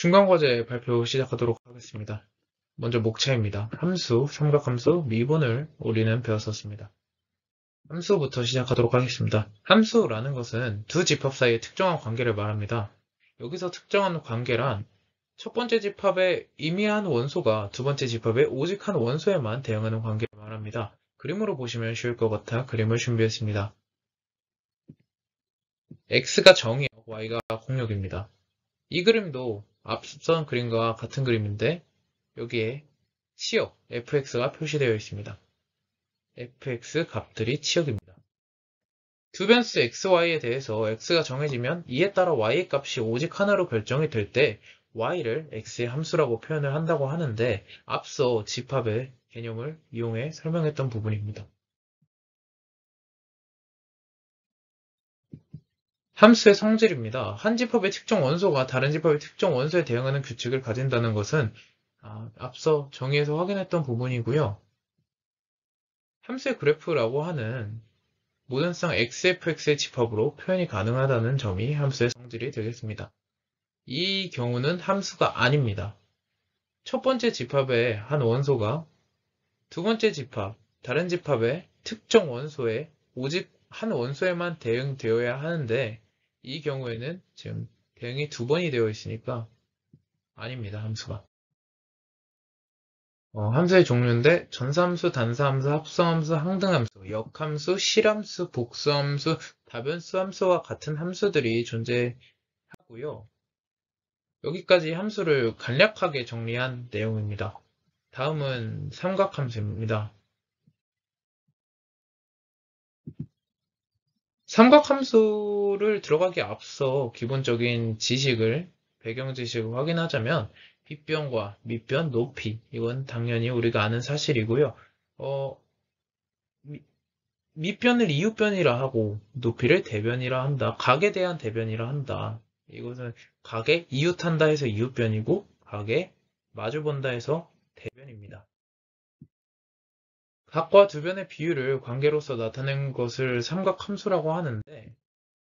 중간과제 발표 시작하도록 하겠습니다. 먼저 목차입니다. 함수, 삼각함수, 미분을 우리는 배웠었습니다. 함수부터 시작하도록 하겠습니다. 함수라는 것은 두 집합 사이의 특정한 관계를 말합니다. 여기서 특정한 관계란 첫 번째 집합의 임의한 원소가 두 번째 집합의 오직 한 원소에만 대응하는 관계를 말합니다. 그림으로 보시면 쉬울 것 같아 그림을 준비했습니다. x가 정이요, y가 공역입니다. 이 그림도 앞선 그림과 같은 그림인데 여기에 치역 fx가 표시되어 있습니다. fx 값들이 치역입니다. 두 변수 xy에 대해서 x가 정해지면 이에 따라 y의 값이 오직 하나로 결정이 될 때 y를 x의 함수라고 표현을 한다고 하는데 앞서 집합의 개념을 이용해 설명했던 부분입니다. 함수의 성질입니다. 한 집합의 특정 원소가 다른 집합의 특정 원소에 대응하는 규칙을 가진다는 것은 앞서 정의에서 확인했던 부분이고요. 함수의 그래프라고 하는 모든상 xfx의 집합으로 표현이 가능하다는 점이 함수의 성질이 되겠습니다. 이 경우는 함수가 아닙니다. 첫 번째 집합의 한 원소가 두 번째 집합, 다른 집합의 특정 원소에 오직 한 원소에만 대응되어야 하는데 이 경우에는 지금 대응이 두 번이 되어 있으니까 아닙니다. 함수가. 함수의 종류인데 전사함수, 단사함수, 합성함수, 항등함수, 역함수, 실함수, 복수함수, 다변수 함수와 같은 함수들이 존재하고요. 여기까지 함수를 간략하게 정리한 내용입니다. 다음은 삼각함수입니다. 삼각함수를 들어가기 앞서 기본적인 지식을, 배경 지식을 확인하자면 빗변과 밑변, 높이 이건 당연히 우리가 아는 사실이고요. 밑변을 이웃변이라 하고 높이를 대변이라 한다. 각에 대한 대변이라 한다. 이것은 각에 이웃한다 해서 이웃변이고 각에 마주본다 해서 대변입니다. 각과 두 변의 비율을 관계로서 나타낸 것을 삼각함수라고 하는데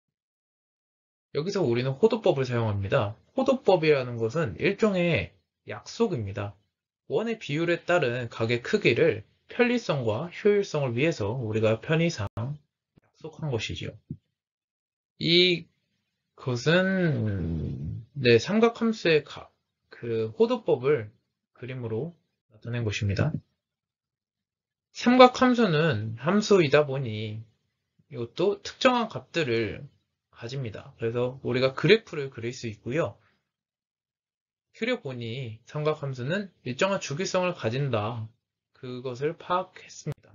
여기서 우리는 호도법을 사용합니다. 호도법이라는 것은 일종의 약속입니다. 원의 비율에 따른 각의 크기를 편리성과 효율성을 위해서 우리가 편의상 약속한 것이지요. 이것은 삼각함수의 그 호도법을 그림으로 나타낸 것입니다. 삼각함수는 함수이다 보니 이것도 특정한 값들을 가집니다. 그래서 우리가 그래프를 그릴 수 있고요. 그려보니 삼각함수는 일정한 주기성을 가진다. 그것을 파악했습니다.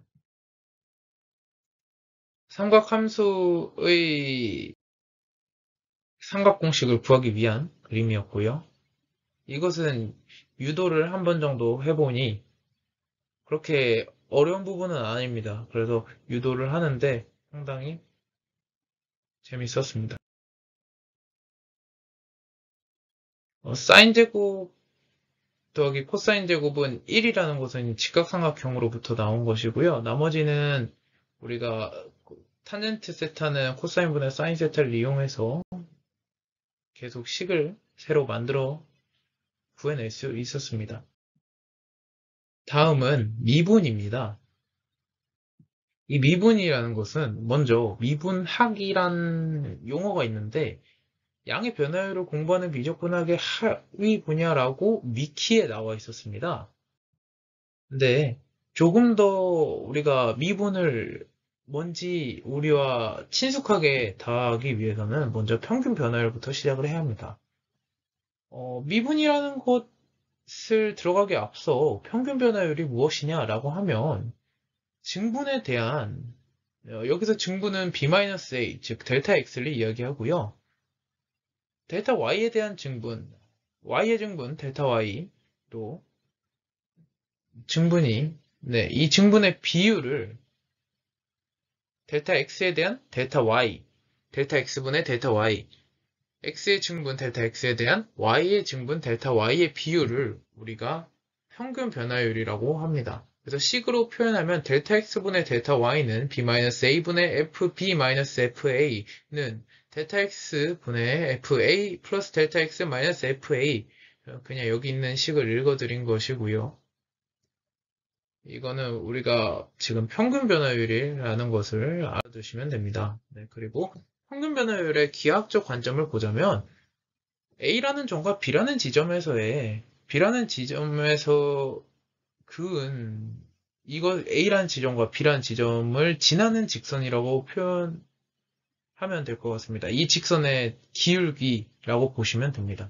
삼각함수의 삼각공식을 구하기 위한 그림이었고요. 이것은 유도를 한 번 정도 해보니 그렇게 어려운 부분은 아닙니다. 그래서 유도를 하는데 상당히 재밌었습니다. 사인 제곱 더하기 코사인 제곱은 1이라는 것은 직각삼각형으로부터 나온 것이고요. 나머지는 우리가 탄젠트 세타는 코사인분의 사인 세타를 이용해서 계속 식을 새로 만들어 구해낼 수 있었습니다. 다음은 미분입니다. 이 미분이라는 것은 먼저 미분학이란 용어가 있는데 양의 변화율을 공부하는 미적분학의 하위 분야라고 위키에 나와 있었습니다. 근데 조금 더 우리가 미분을 뭔지 우리와 친숙하게 다하기 위해서는 먼저 평균 변화율부터 시작을 해야 합니다. 미분이라는 것을 들어가기 앞서 평균 변화율이 무엇이냐라고 하면 증분에 대한 여기서 증분은 b-a 즉 델타 x를 이야기하고요. 델타 y에 대한 증분, y의 증분 델타 y로 증분이 이 증분의 비율을 델타 x에 대한 델타 y, 델타 x분의 델타 y, x의 증분 델타 x에 대한 y의 증분 델타 y의 비율을 우리가 평균 변화율이라고 합니다. 그래서 식으로 표현하면 델타 x분의 델타 y는 b-a분의 fb-fa는 델타 x분의 fa 플러스 델타 x-fa 그냥 여기 있는 식을 읽어드린 것이고요. 이거는 우리가 지금 평균 변화율이라는 것을 알아두시면 됩니다. 네, 그리고 평균 변화율의 기하학적 관점을 보자면 A라는 점과 B라는 지점에서 그은 이거 A라는 지점과 B라는 지점을 지나는 직선이라고 표현하면 될 것 같습니다. 이 직선의 기울기라고 보시면 됩니다.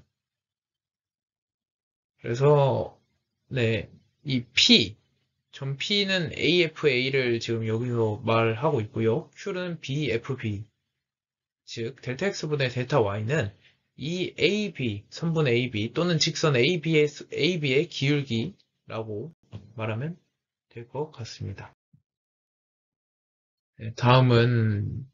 그래서 네, 이 P, 점 P는 AFA를 지금 여기서 말하고 있고요. Q는 BFB, 즉 델타 X분의 델타 Y는 이 AB, 선분 AB 또는 직선 AB의 기울기라고 말하면 될 것 같습니다. 네, 다음은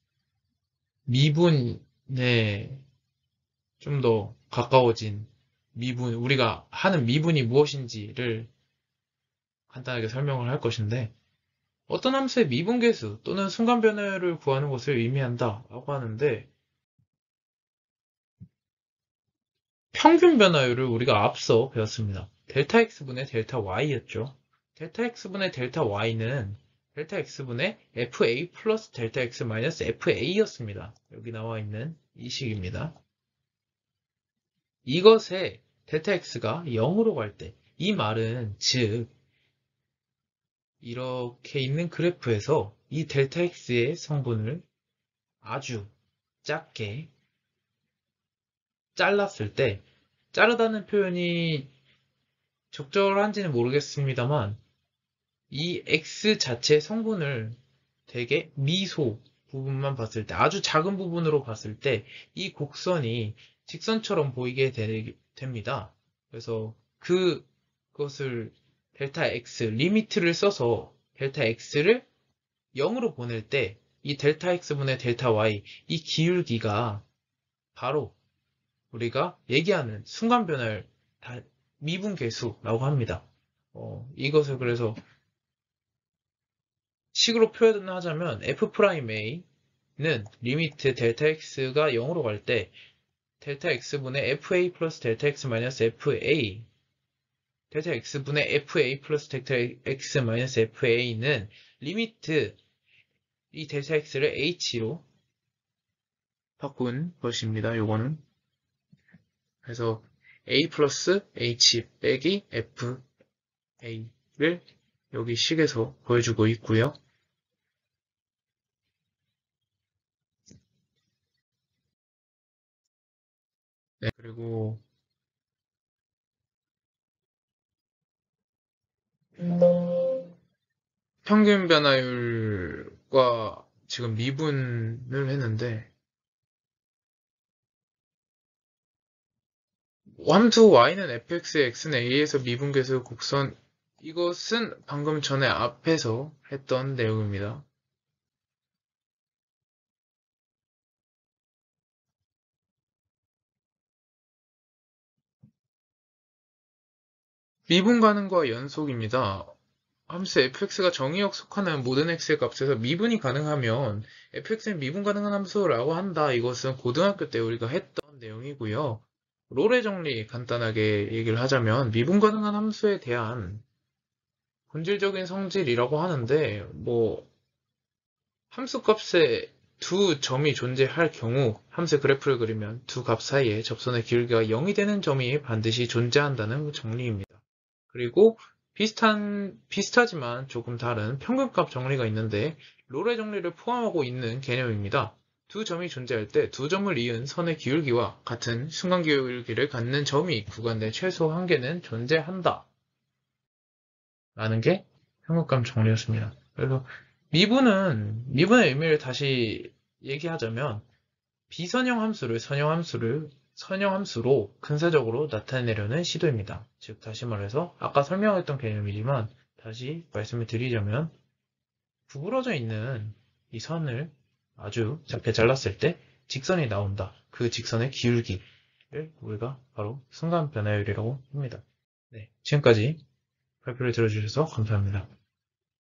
미분에 좀 더 가까워진 미분, 우리가 하는 미분이 무엇인지를 간단하게 설명을 할 것인데, 어떤 함수의 미분계수 또는 순간 변화율을 구하는 것을 의미한다 라고 하는데, 평균 변화율을 우리가 앞서 배웠습니다. 델타 x분의 델타 y였죠. 델타 x분의 델타 y는 델타 x분의 fa 플러스 델타 x 마이너스 fa였습니다. 여기 나와 있는 이 식입니다. 이것에 델타 x가 0으로 갈 때, 이 말은 즉 이렇게 있는 그래프에서 이 델타 x의 성분을 아주 작게 잘랐을 때, 자르다는 표현이 적절한지는 모르겠습니다만 이 x 자체 성분을 되게 미소 부분만 봤을 때, 아주 작은 부분으로 봤을 때 이 곡선이 직선처럼 보이게 됩니다. 그래서 그것을 델타 x 리미트를 써서 델타 x를 0으로 보낼 때 이 델타 x분의 델타 y 이 기울기가 바로 우리가 얘기하는 순간 변화율 미분계수라고 합니다. 이것을 그래서 식으로 표현하자면 f'A는 리미트 델타 x가 0으로 갈 때 델타 x분의 fa 플러스 델타 x 마이너스 fa 델타 x분의 fa 플러스 델타 x 마이너스 fa는 리미트 이 델타 x를 h로 바꾼 것입니다. 요거는 그래서 a 플러스 h 빼기 fa를 여기 식에서 보여주고 있고요. 네, 그리고 평균 변화율과 지금 미분을 했는데 함수 y는 fx, x는 a에서 미분계수 곡선 이것은 방금 전에 앞에서 했던 내용입니다. 미분 가능과 연속입니다. 함수 fx가 정의역 속하는 모든 x의 값에서 미분이 가능하면 fx는 미분 가능한 함수라고 한다. 이것은 고등학교 때 우리가 했던 내용이고요. 롤의 정리 간단하게 얘기를 하자면 미분 가능한 함수에 대한 본질적인 성질이라고 하는데 함수 값에 두 점이 존재할 경우 함수의 그래프를 그리면 두 값 사이에 접선의 기울기가 0이 되는 점이 반드시 존재한다는 정리입니다. 그리고 비슷하지만 조금 다른 평균값 정리가 있는데 롤의 정리를 포함하고 있는 개념입니다. 두 점이 존재할 때 두 점을 이은 선의 기울기와 같은 순간 기울기를 갖는 점이 구간 내 최소 한 개는 존재한다. 라는 게 평균값 정리였습니다. 그래서 미분의 의미를 다시 얘기하자면 비선형 함수를 선형 함수로 근사적으로 나타내려는 시도입니다. 즉 다시 말해서 아까 설명했던 개념이지만 다시 말씀을 드리자면 구부러져 있는 이 선을 아주 작게 잘랐을 때 직선이 나온다. 그 직선의 기울기를 우리가 바로 순간 변화율이라고 합니다. 네, 지금까지 발표를 들어주셔서 감사합니다.